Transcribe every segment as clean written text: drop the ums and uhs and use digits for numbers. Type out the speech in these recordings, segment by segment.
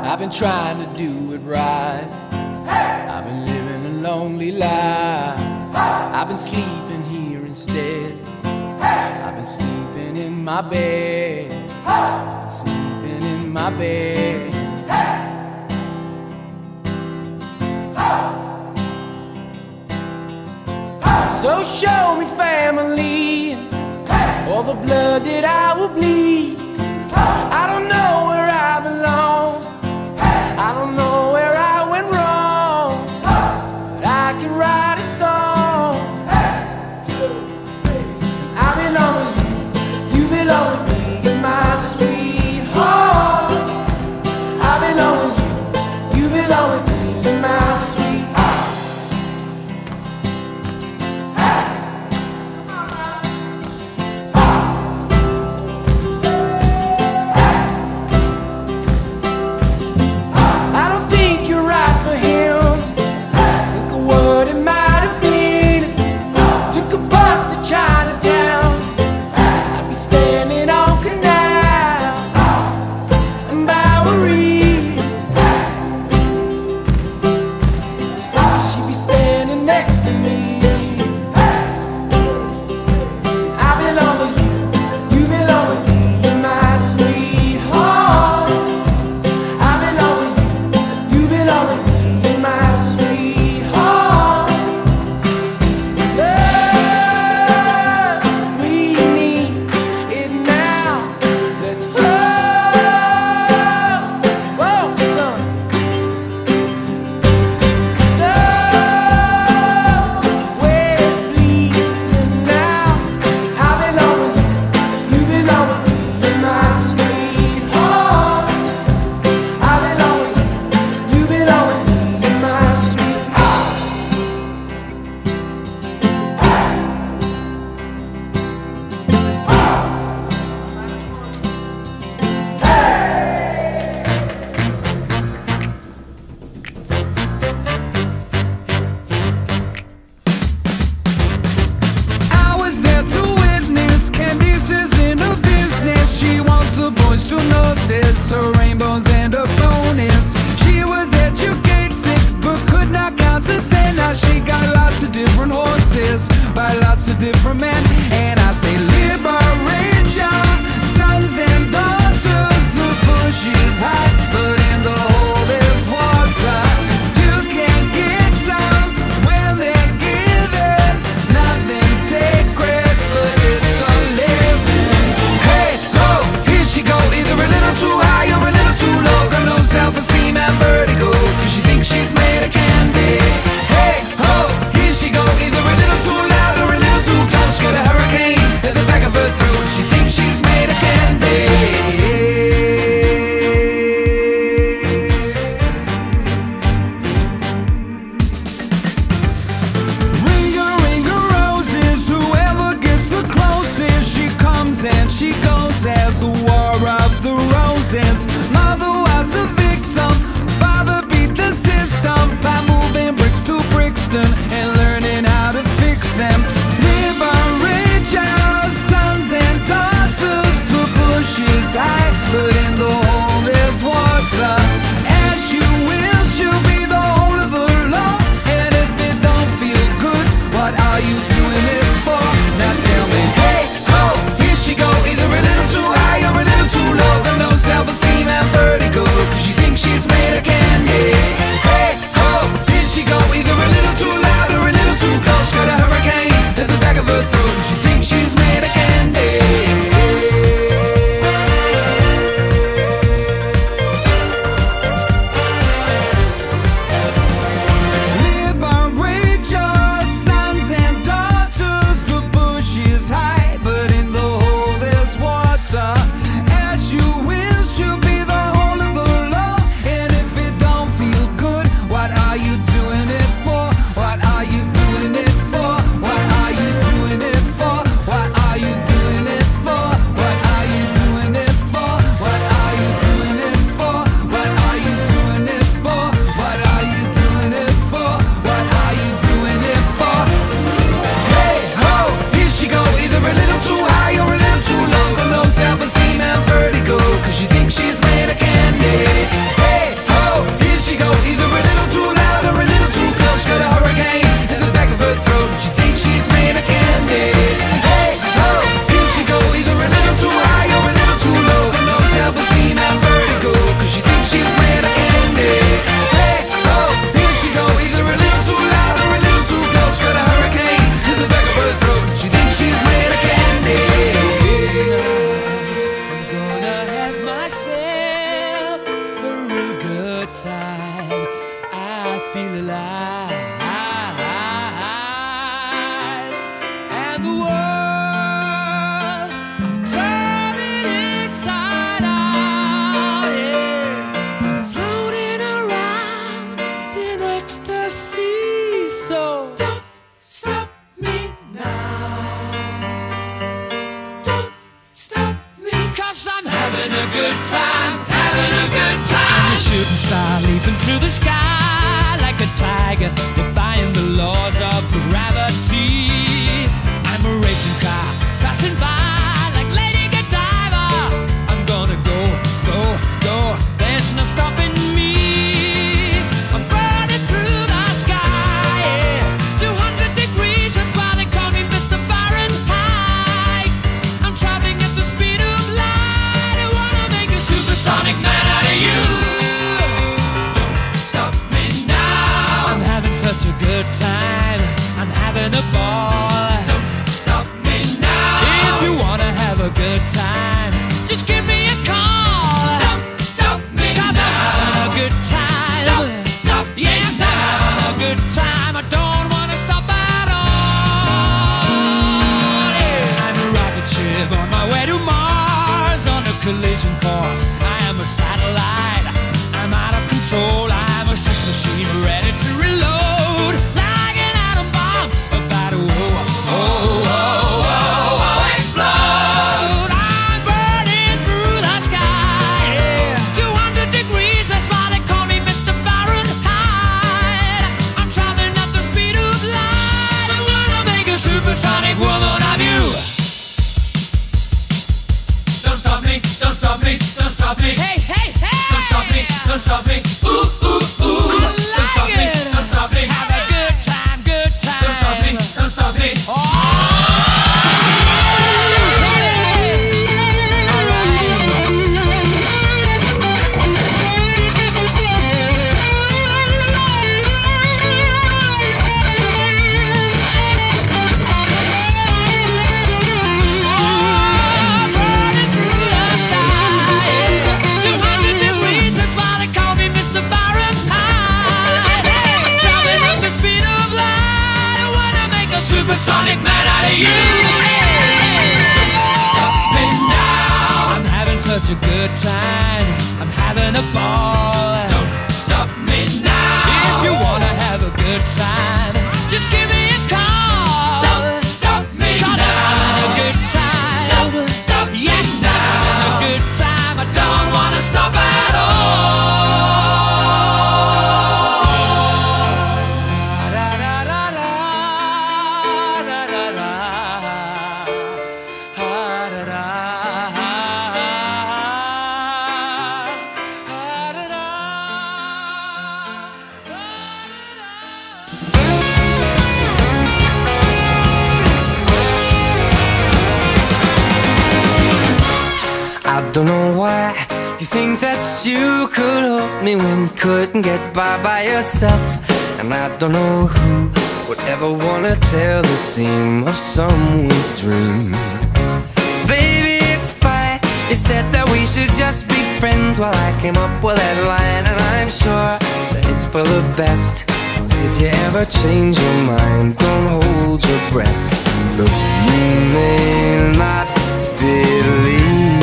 I've been trying to do it right. I've been living a lonely life. I've been sleeping here instead. I've been sleeping in my bed. I've been sleeping in my bed. So show me family, all the blood that I will bleed. I don't know where I belong. I don't know where I went wrong, but I can write a song. I belong with you, you belong with me, my sweetheart. I belong with you, you belong with me, my sweetheart. Her rainbows and her bonus. She was educated but could not count to 10. Now she got lots of different horses by lots of different men. And I say liberate your sons and daughters. The bush is hot, but in the hole there's water. You can get some when they're given. Nothing sacred, but it's a living. Hey, ho, here she go, either a little too high or a little too low. Got no self-esteem and vertigo, cause she thinks she's made of candy. Hey, ho, here she go, either a little too loud or a little too close. Got a hurricane at the back of her throat. She thinks she's made of candy. Ring a roses, whoever gets the closest. She comes and she goes as the war of the roses. Mother was a victim, father beat the system by moving bricks to Brixton and learning how to fix them. Liberate your sons and daughters. The bush is high, but in the hole there's water. As you wish, you'll be the whole of the law. And if it don't feel good, what are you doing it for? Now tell me, hey, ho, here she go, either a little too high or a little too low. Got no self-esteem and vertigo, cause she thinks she's made of candy. Hey, ho, here she go, either a little too loud or a little too close. Got a hurricane at the back of her throat. She thinks she's made of candy. Liberate your sons and daughters. The bush is high, but in the hole there's water. As you wish, you'll be the whole of the law. And if it time I feel alive. And the world, I'm turning inside out, yeah. I'm floating around in ecstasy. So don't stop me now. Don't stop me, 'cause I'm having a good time, having a good time. I'm a shooting star leaping through the sky like a tiger, defying the laws of gravity. I'm a racing car passing by like Lady Godiva. I'm gonna go, go, go, there's no stopping me. I'm burning through the sky, yeah. 200 degrees, that's why they call me Mr. Fahrenheit. I'm traveling at the speed of light. I wanna make a supersonic man out of you. Don't stop me now. I'm having such a good time, I'm having a ball. Don't stop me now. If you wanna have a good time, just give me a call. Don't stop me now. 'Cause I'm having a good time. Don't stop me now. Yes, I'm having a good time. I don't wanna stop at all. Yeah. I'm a rocket ship on my way to Mars on a collision course. I am a satellite. I'm out of control. I'm a sex machine ready to reload. Like an atom bomb about to explode. I'm burning through the sky, yeah. 200 degrees, that's why they call me Mr. Fahrenheit. I'm traveling at the speed of light. I wanna make a supersonic woman of you. Don't stop me, don't stop me, don't stop me. Hey, hey, hey! Don't stop me, don't stop me. Ooh, ooh, ooh. I like don't stop me, don't stop me. Have a good time, good time. Don't stop me, don't stop me. Oh! Supersonic man out of you. Don't stop me now. I'm having such a good time, I'm having a ball. Don't stop me now. If you wanna have a good time, just give me a call. Don't stop me now. I'm having a good time. Don't stop me now. Yes, I'm having a good time. I don't wanna stop at all. I don't know why you think that you could help me when you couldn't get by yourself. And I don't know who would ever wanna tell the seam of someone's dream. Baby, it's fine. You said that we should just be friends. Well, I came up with that line, and I'm sure that it's for the best. If you ever change your mind, don't hold your breath. Look, you may not believe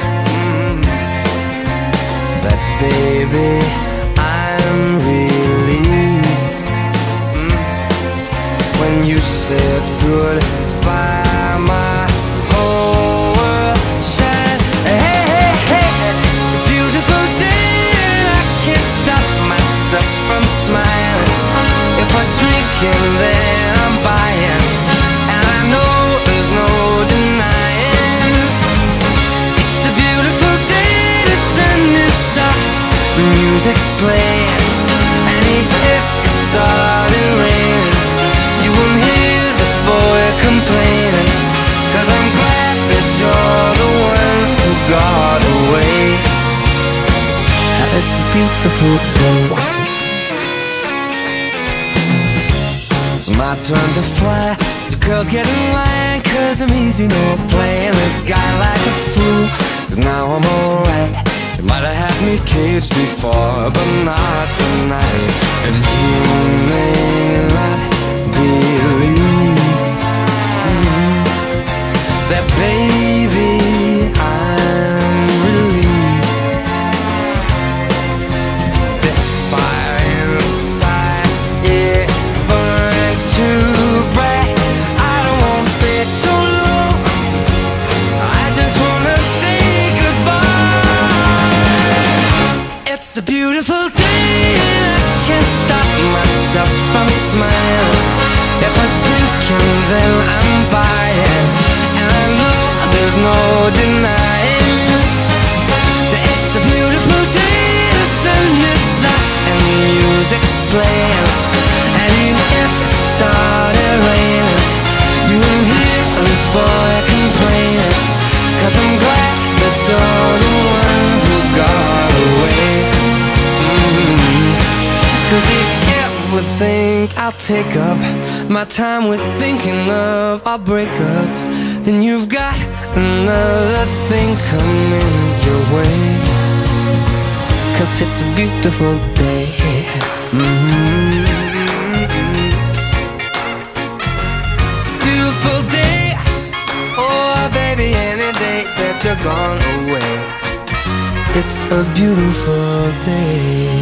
that, baby, I'm relieved. When you said goodbye, my whole world shined. Hey, hey, hey, it's a beautiful day, and I can't stop myself from smiling. If I'm drinking, then I'm buying, and I know there's no denying. It's a beautiful day, the sun is up, the music's playing, and even if it started raining, you won't hear this boy complaining. 'Cause I'm glad that you're the one who got away. It's a beautiful day. It's my turn to fly, so girls get in line, 'cause I'm easy, no playing this guy like a fool. 'Cause now I'm alright, You might have had me caged before, but not tonight. And you may not believe that, baby, I'm relieved. This fire inside, it burns too bright. I don't wanna say so long, I just wanna say goodbye. It's a beautiful day, I can't stop myself from smiling. If I drink and then I'm buying, and I know there's no denying that it's a beautiful day. The sun is up and the music's playing, and even if it started raining, you won't hear this boy complaining, 'cause I'm glad that you're the one who got away. 'Cause if you ever think I'll take up my time with thinking of our breakup, then you've got another thing coming your way. 'Cause it's a beautiful day. Beautiful day. Oh baby, any day that you're gone away, it's a beautiful day.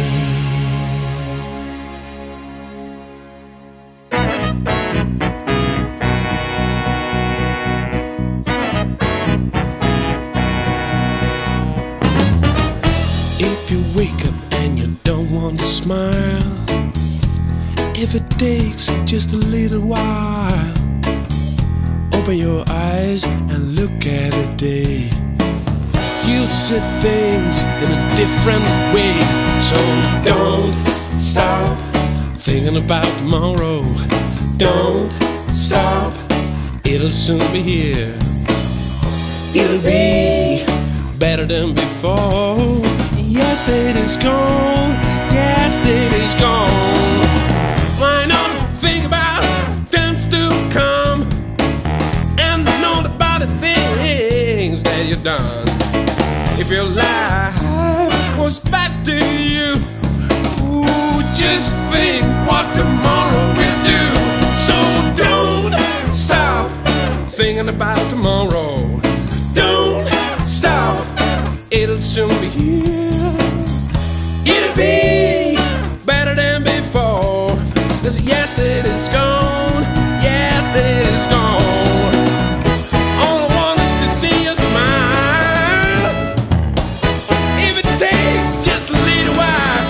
Smile, if it takes just a little while. Open your eyes and look at the day. You'll see things in a different way. So don't stop thinking about tomorrow. Don't stop, it'll soon be here. It'll be better than before. Yesterday's gone, yesterday's gone. Why not think about times to come, and know about the things that you've done. If your life was back to you, ooh, just think what tomorrow will do. So don't stop thinking about tomorrow. Don't stop, it'll soon be here. It'll be better than before. 'Cause yesterday's gone, yesterday's gone. All I want is to see you smile. If it takes just a little while.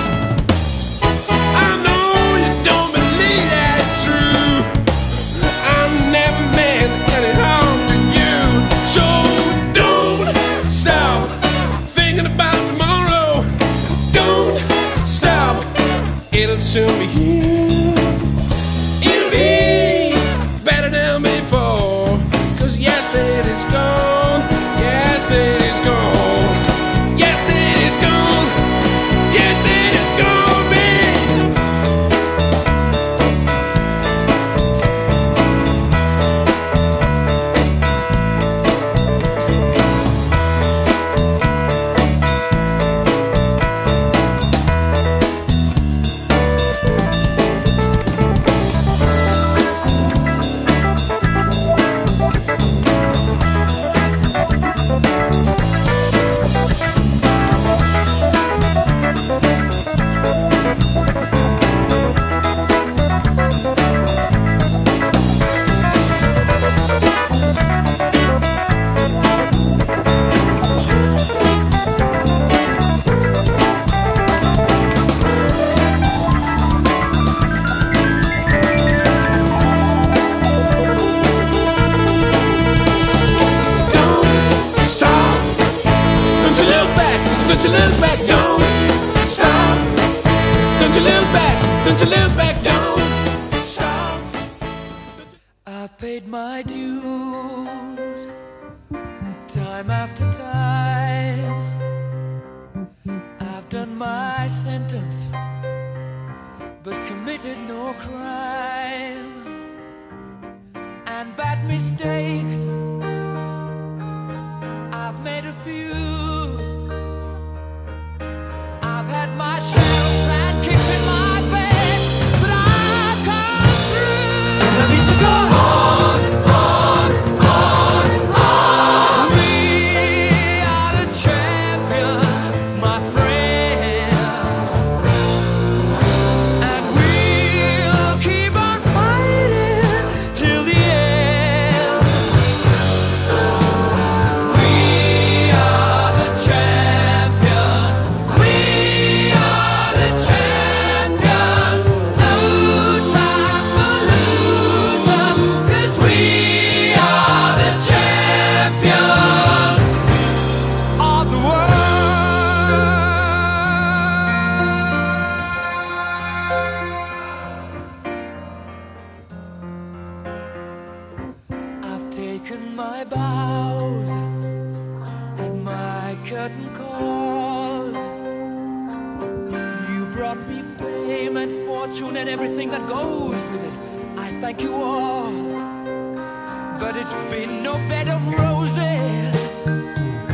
I know you don't believe that it's true. I never meant any harm to you. So don't stop thinking about tomorrow. Don't stop, it'll soon be here. It'll be better than before. 'Cause yesterday's gone, yesterday's gone. Yesterday's gone, yesterday's gone, babe. Don't you look back, don't stop. Don't you look back, don't you look back, don't stop. I've paid my dues time after time. I've done my sentence, but committed no crime. And bad mistakes I've made a few, shadows that kicked in my face, but I come through. The beats are gone. We are the champions, my friends, and we'll keep on fighting till the end. We are the champions. We are the champions. No time for losers, 'cause we are the champions of the world. I've taken my bows and my curtain calls. You brought me fame and fortune and everything that goes with it. I thank you all, but it's been no bed of roses,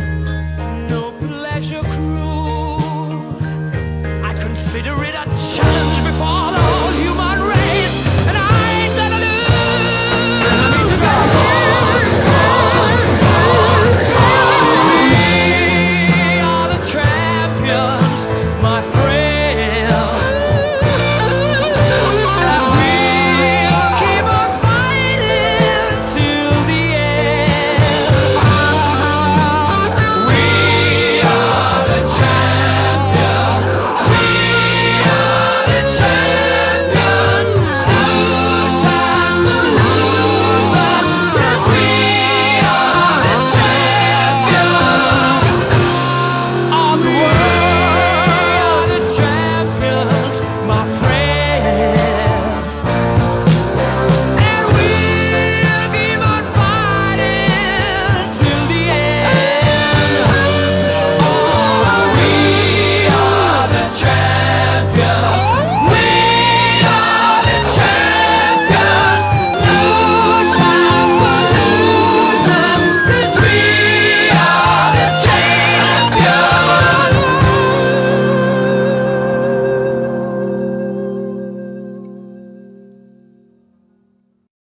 no pleasure cruise. I consider it a challenge.